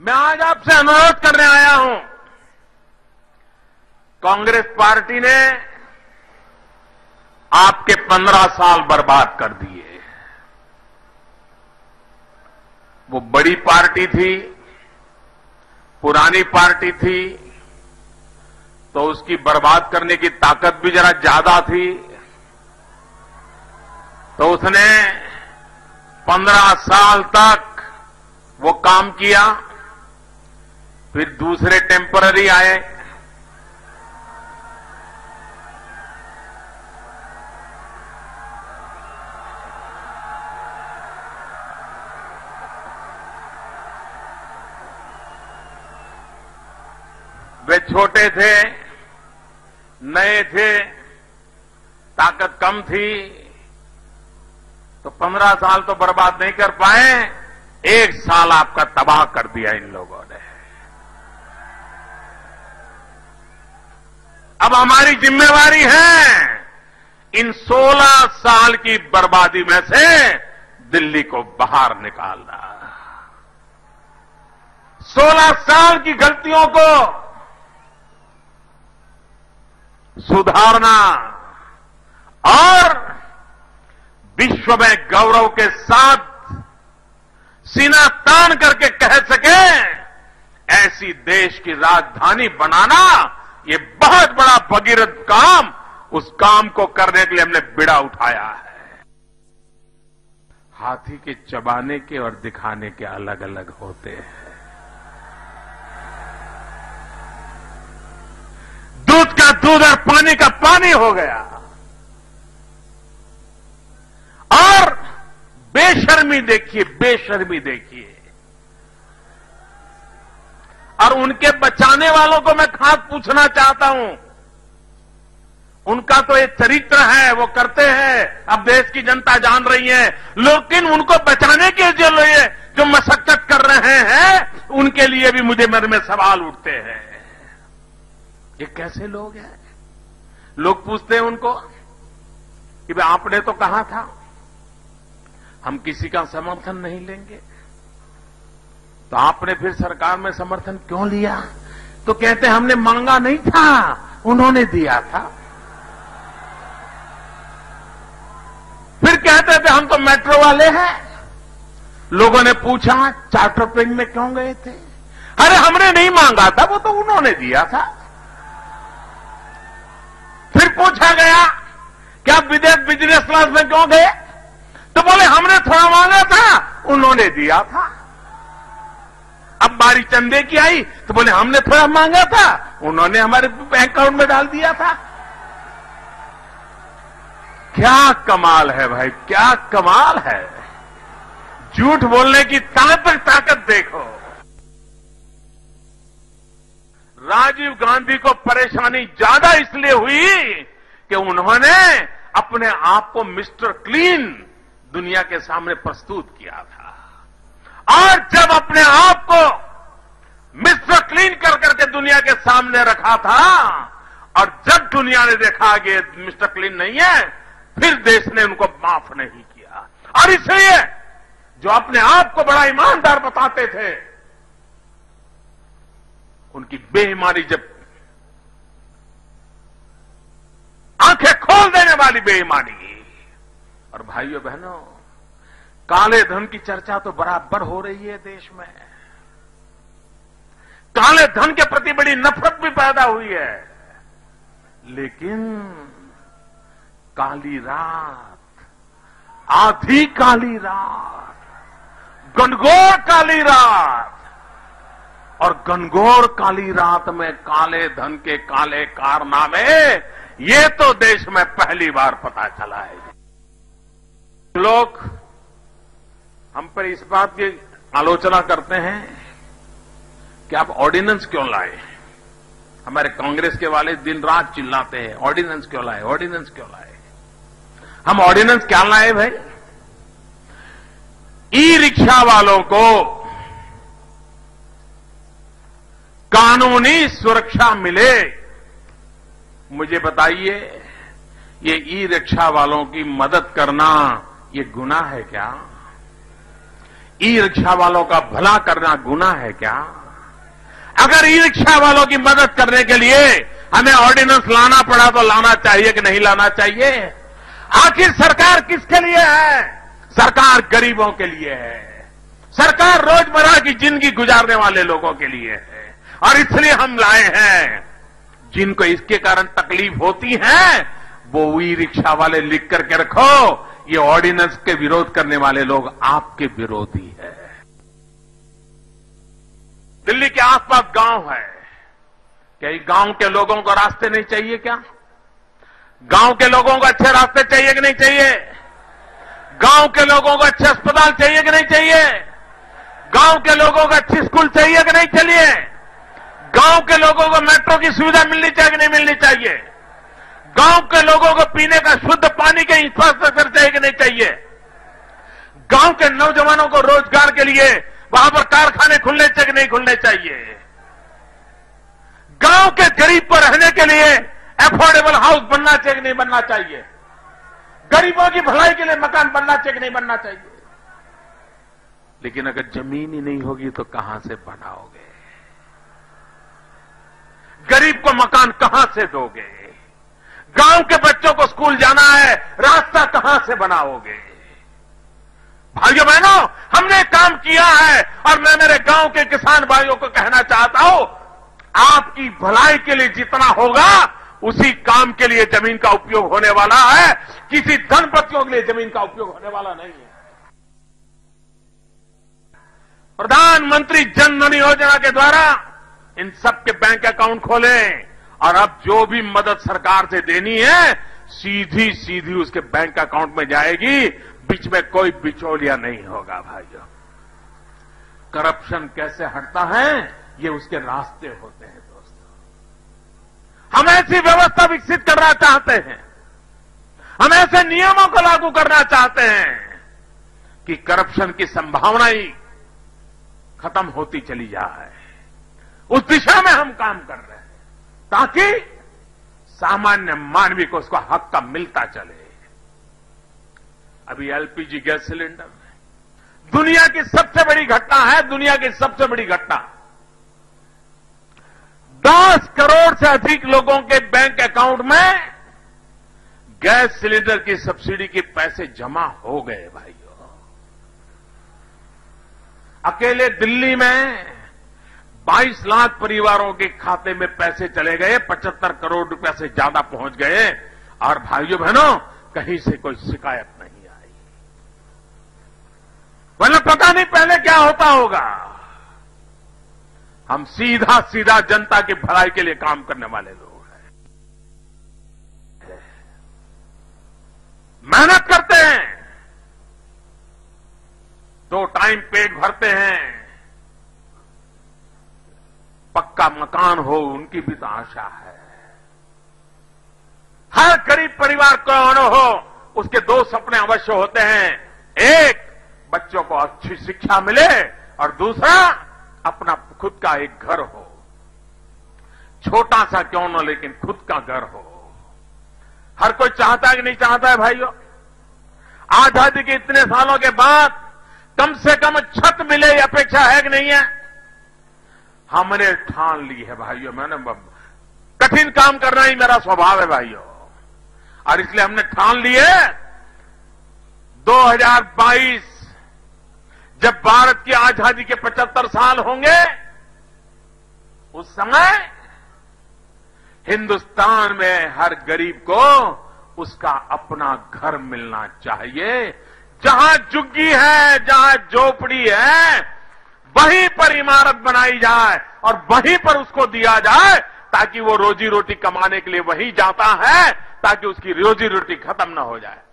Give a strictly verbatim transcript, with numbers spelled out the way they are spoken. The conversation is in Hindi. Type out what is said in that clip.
मैं आज आपसे अनुरोध करने आया हूं। कांग्रेस पार्टी ने आपके पंद्रह साल बर्बाद कर दिए। वो बड़ी पार्टी थी, पुरानी पार्टी थी, तो उसकी बर्बाद करने की ताकत भी जरा ज्यादा थी। तो उसने पंद्रह साल तक वो काम किया। फिर दूसरे टेम्पररी आए, वे छोटे थे, नए थे, ताकत कम थी, तो पंद्रह साल तो बर्बाद नहीं कर पाए। एक साल आपका तबाह कर दिया इन लोगों ने। अब हमारी जिम्मेवारी है इन सोलह साल की बर्बादी में से दिल्ली को बाहर निकालना, सोलह साल की गलतियों को सुधारना और विश्व में गौरव के साथ सीना तान करके कह सके ऐसी देश की राजधानी बनाना, ये बहुत बड़ा भगीरथ काम। उस काम को करने के लिए हमने बिड़ा उठाया है। हाथी के चबाने के और दिखाने के अलग अलग होते हैं। दूध का दूध और पानी का पानी हो गया। और बेशर्मी देखिए, बेशर्मी देखिए। और उनके बचाने वालों को मैं खास पूछना चाहता हूं, उनका तो एक चरित्र है, वो करते हैं, अब देश की जनता जान रही है, लेकिन उनको बचाने के जो लिए जो मशक्कत कर रहे हैं, उनके लिए भी मुझे मन में सवाल उठते हैं। ये कैसे लोग हैं? लोग पूछते हैं उनको कि भाई आपने तो कहा था हम किसी का समर्थन नहीं लेंगे, तो आपने फिर सरकार में समर्थन क्यों लिया? तो कहते हमने मांगा नहीं था, उन्होंने दिया था। फिर कहते थे हम तो मेट्रो वाले हैं। लोगों ने पूछा चार्टर प्लेन में क्यों गए थे? अरे हमने नहीं मांगा था, वो तो उन्होंने दिया था। फिर पूछा गया क्या विदेश बिजनेस क्लास में क्यों गए? तो बोले हमने थोड़ा मांगा था, उन्होंने दिया था। अब बारी चंदे की आई तो बोले हमने थोड़ा मांगा था, उन्होंने हमारे बैंक अकाउंट में डाल दिया था। क्या कमाल है भाई, क्या कमाल है। झूठ बोलने की ताकत ताकत देखो। राजीव गांधी को परेशानी ज्यादा इसलिए हुई कि उन्होंने अपने आप को मिस्टर क्लीन दुनिया के सामने प्रस्तुत किया था। और जब अपने आप को मिस्टर क्लीन कर करके दुनिया के सामने रखा था, और जब दुनिया ने देखा कि मिस्टर क्लीन नहीं है, फिर देश ने उनको माफ नहीं किया। और इसलिए जो अपने आप को बड़ा ईमानदार बताते थे, उनकी बेईमानी जब आंखें खोल देने वाली बेईमानी। और भाइयों बहनों, काले धन की चर्चा तो बराबर हो रही है देश में। काले धन के प्रति बड़ी नफरत भी पैदा हुई है। लेकिन काली रात, आधी काली रात, घनघोर काली रात, और घनघोर काली रात में काले धन के काले कारनामे, ये तो देश में पहली बार पता चला है। लोग हम पर इस बात की आलोचना करते हैं कि आप ऑर्डिनेंस क्यों लाए। हमारे कांग्रेस के वाले दिन रात चिल्लाते हैं ऑर्डिनेंस क्यों लाए, ऑर्डिनेंस क्यों लाए। हम ऑर्डिनेंस क्या लाए भाई? ई रिक्शा वालों को कानूनी सुरक्षा मिले। मुझे बताइए, ये ई रिक्शा वालों की मदद करना ये गुनाह है क्या? ई रिक्शा वालों का भला करना गुनाह है क्या? अगर ई रिक्शा वालों की मदद करने के लिए हमें ऑर्डिनेंस लाना पड़ा तो लाना चाहिए कि नहीं लाना चाहिए? आखिर सरकार किसके लिए है? सरकार गरीबों के लिए है। सरकार रोजमर्रा की जिंदगी गुजारने वाले लोगों के लिए है। और इसलिए हम लाए हैं। जिनको इसके कारण तकलीफ होती है वो ई रिक्शा वाले लिख करके रखो, ये ऑर्डिनेंस के विरोध करने वाले लोग आपके विरोधी है। दिल्ली के आसपास गांव है, क्या गांव के लोगों को रास्ते नहीं चाहिए क्या? गांव के लोगों को अच्छे रास्ते चाहिए कि नहीं चाहिए? गांव के लोगों को अच्छे अस्पताल चाहिए कि नहीं चाहिए? गांव के लोगों को अच्छी स्कूल चाहिए कि नहीं चाहिए? गांव के लोगों को मेट्रो की सुविधा मिलनी चाहिए कि नहीं मिलनी चाहिए? गांव के लोगों को पीने का शुद्ध पानी के इंफ्रास्ट्रक्चर चाहिए कि नहीं चाहिए? गांव के नौजवानों को रोजगार के लिए वहां पर कारखाने खुलने चाहिए कि नहीं खुलने चाहिए? गांव के गरीब पर रहने के लिए एफोर्डेबल हाउस बनना चाहिए कि नहीं बनना चाहिए? गरीबों की भलाई के लिए मकान बनना चाहिए कि नहीं बनना चाहिए? लेकिन अगर जमीन ही नहीं होगी तो कहां से बनाओगे? गरीब को मकान कहां से दोगे? गांव के बच्चों को स्कूल जाना है, रास्ता कहां से बनाओगे? भाइयों बहनों, हमने काम किया है और मैं मेरे गांव के किसान भाइयों को कहना चाहता हूं, आपकी भलाई के लिए जितना होगा उसी काम के लिए जमीन का उपयोग होने वाला है। किसी धनपतियों के लिए जमीन का उपयोग होने वाला नहीं है। प्रधानमंत्री जन धन योजना के द्वारा इन सबके बैंक अकाउंट खोलें और अब जो भी मदद सरकार से देनी है सीधी सीधी उसके बैंक अकाउंट में जाएगी, बीच में कोई बिचौलिया नहीं होगा। भाइयों, करप्शन कैसे हटता है ये उसके रास्ते होते हैं। दोस्तों, हम ऐसी व्यवस्था विकसित करना चाहते हैं, हम ऐसे नियमों को लागू करना चाहते हैं कि करप्शन की संभावना ही खत्म होती चली जाए। उस दिशा में हम काम कर रहे हैं ताकि सामान्य मानवी को उसका हक का मिलता चले। अभी एलपीजी गैस सिलेंडर दुनिया की सबसे बड़ी घटना है, दुनिया की सबसे बड़ी घटना। दस करोड़ से अधिक लोगों के बैंक अकाउंट में गैस सिलेंडर की सब्सिडी के पैसे जमा हो गए। भाइयों, अकेले दिल्ली में बाईस लाख परिवारों के खाते में पैसे चले गए, पचहत्तर करोड़ रुपए से ज्यादा पहुंच गए। और भाइयों बहनों, कहीं से कोई शिकायत नहीं आई। वरना पता नहीं पहले क्या होता होगा। हम सीधा सीधा जनता की भलाई के लिए काम करने वाले लोग हैं, मेहनत करते हैं, दो टाइम पेट भरते हैं, पक्का मकान हो उनकी भी तो आशा है। हर गरीब परिवार कौन हो उसके दो सपने अवश्य होते हैं। एक, बच्चों को अच्छी शिक्षा मिले और दूसरा, अपना खुद का एक घर हो, छोटा सा क्यों न लेकिन खुद का घर हो। हर कोई चाहता है कि नहीं चाहता है? भाइयों, आजादी के इतने सालों के बाद कम से कम छत मिले ये अपेक्षा है कि नहीं है? हमने ठान ली है भाइयों, मैंने कठिन काम करना ही मेरा स्वभाव है भाइयों, और इसलिए हमने ठान लिए दो हज़ार बाईस जब भारत की आजादी के पचहत्तर साल होंगे, उस समय हिंदुस्तान में हर गरीब को उसका अपना घर मिलना चाहिए। जहां झुग्गी है, जहां झोपड़ी है, वहीं पर इमारत बनाई जाए और वहीं पर उसको दिया जाए, ताकि वो रोजी रोटी कमाने के लिए वहीं जाता है, ताकि उसकी रोजी रोटी खत्म न हो जाए।